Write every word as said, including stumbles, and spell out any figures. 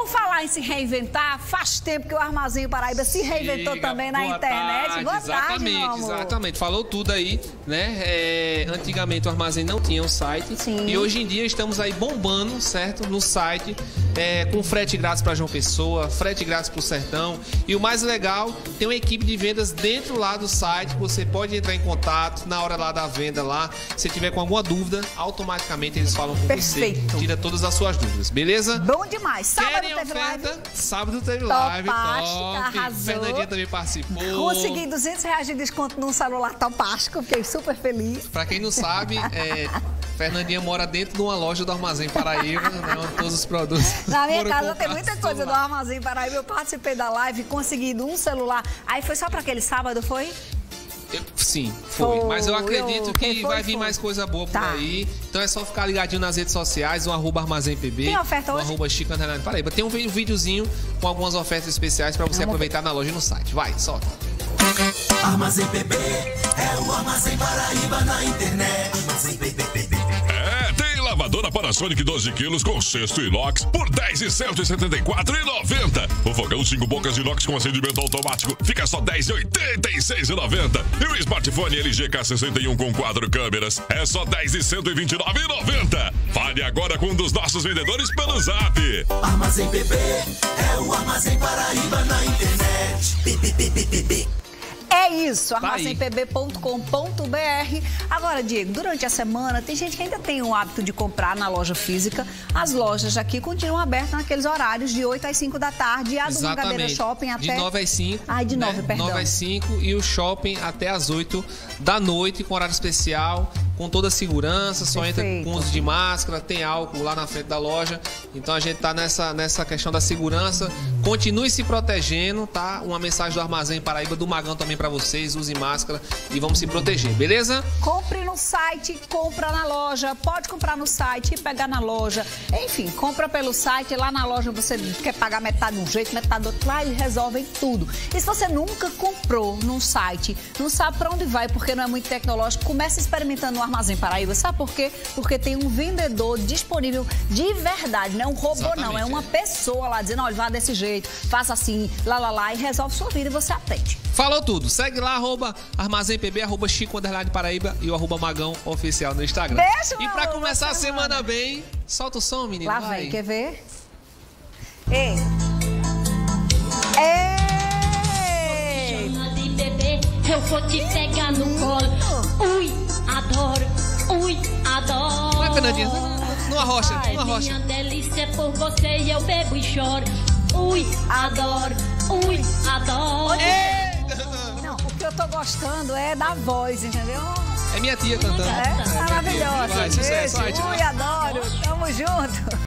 Por falar em se reinventar, faz tempo que o Armazém Paraíba se reinventou Chega, também na boa internet. Tarde, Boa exatamente, tarde, meu amor. Exatamente, falou tudo aí, né? É, antigamente o Armazém não tinha um site. Sim. E hoje em dia estamos aí bombando, certo? No site, é, com frete grátis para João Pessoa, frete grátis para o Sertão. E o mais legal, tem uma equipe de vendas dentro lá do site, que você pode entrar em contato na hora lá da venda lá. Se tiver com alguma dúvida, automaticamente eles falam com Perfeito. você. Tira todas as suas dúvidas, beleza? Bom demais. Sábado Querem teve oferta? live. Sábado teve Topástica, live, top. arrasou. Fernandinha também participou. Consegui duzentos reais de desconto num celular topástico, fiquei super feliz. Pra quem não sabe, é, Fernandinha mora dentro de uma loja do Armazém Paraíba, né, onde todos os produtos. Na minha foram casa tem comprados muita coisa do lá. Armazém Paraíba. Eu participei da live, consegui um celular. Aí foi só pra aquele sábado, foi? Eu- Sim, foi. Foi, Mas eu acredito eu- que quem foi, vai vir foi. mais coisa boa por Tá. aí. Então é só ficar ligadinho nas redes sociais, no arroba Armazém P B. Tem oferta no hoje? arroba Chico Underline Paraíba. Tem um vi- videozinho com algumas ofertas especiais pra você Vamos aproveitar na loja e no site. Vai, solta. Armazém P B é o Armazém Paraíba na internet. Armazém P B, P B. É, tem lavadora Panasonic doze quilos com cesto inox por dez mil cento e setenta e quatro reais e noventa centavos. O fogão cinco bocas inox com acendimento automático fica só dez mil e oitenta e seis reais e noventa centavos. E o smartphone L G K sessenta e um com quatro câmeras é só dez mil cento e vinte e nove reais e noventa centavos. Fale agora com um dos nossos vendedores pelo Zap. Armazém P B é o Armazém Paraíba na internet. P B, P B, P B. É isso, Tá aí. armazém p b ponto com ponto b r. Agora, Diego, durante a semana, tem gente que ainda tem o hábito de comprar na loja física. As lojas aqui continuam abertas naqueles horários de oito às cinco da tarde. E a do Mangabeira Shopping até... De nove às cinco. Ai, de nove, né? perdão. nove às cinco e o shopping até às oito da noite, com horário especial, com toda a segurança, só entra Perfeito. com uso de máscara, tem álcool lá na frente da loja. Então a gente tá nessa, nessa questão da segurança. Continue se protegendo, tá? Uma mensagem do Armazém Paraíba, do Magão também pra vocês. Use máscara e vamos se proteger, beleza? Compre no site, compra na loja. Pode comprar no site e pegar na loja. Enfim, compra pelo site. Lá na loja você quer pagar metade de um jeito, metade do outro. Lá eles resolvem tudo. E se você nunca comprou num site, não sabe pra onde vai porque não é muito tecnológico, comece experimentando no Armazém Paraíba. Sabe por quê? Porque tem um vendedor disponível de verdade. Não é um robô, Exatamente, não. É uma é. pessoa lá dizendo, olha, vá desse jeito, faça assim, lá, lá, lá, e resolve sua vida e você atende. Falou tudo. Segue lá, arroba Armazém P B, arroba Chico Underline Paraíba e o arroba Magão Oficial no Instagram. Beijo, E meu pra amor, começar a boa semana semana. bem, solta o som, menino. Lá vai. vem, quer ver? Ei! Ei! Chama de bebê, eu vou te pegar no colo. Ui, adoro, ui, adoro. Vai, Fernandinha, numa rocha, Ai, numa rocha. minha delícia é por você e eu bebo e choro. Ui, adoro, ui, adoro. Não, o que eu tô gostando é da voz, entendeu? É minha tia cantando. É maravilhosa. Vai, sucesso, vai, Beijo, tchau. ui, adoro. Tamo junto.